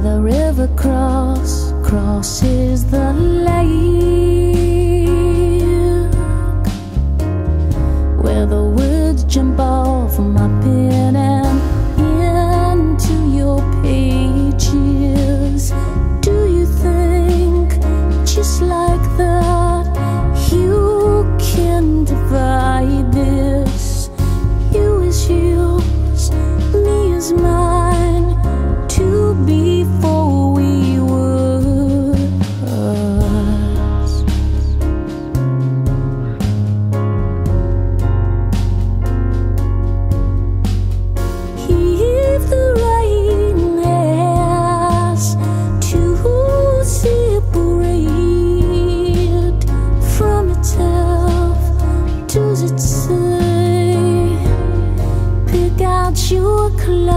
the river crosses the lake, where the words jump off my pen and into your pages. Do you think just like that you can divide this? You is yours, me is mine, two before we were us. If the rain has to separate from itself, does it say, pick out your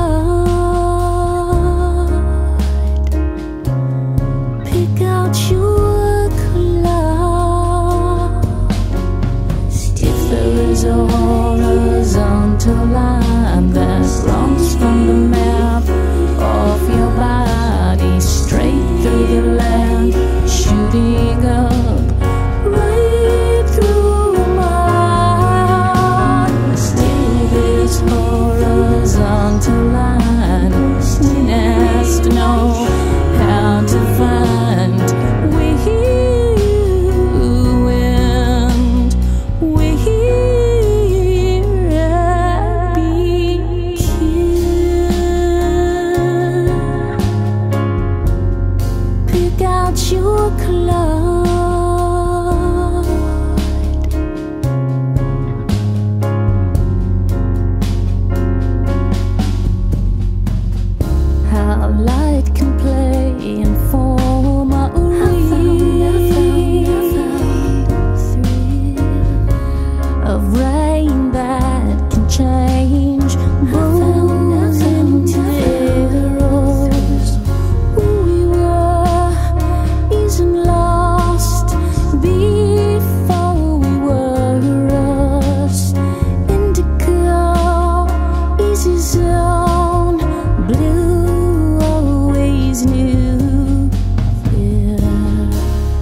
collide, pick out your collide? If there is a horizontal line that runs from the map of your body straight through the land, shooting up right through mine, still this horizontal line has to know how to find where pick out your collide. How light can play and form a thrill of rain that can change bones into arrows. Who we were isn't lost before we were us. Indigo is his own, blue always knew this.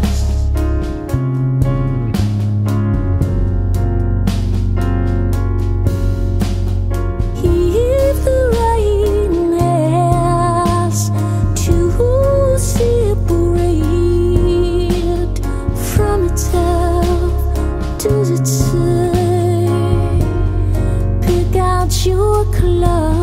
If the rain has to separate from itself, does it say, pick out your collide?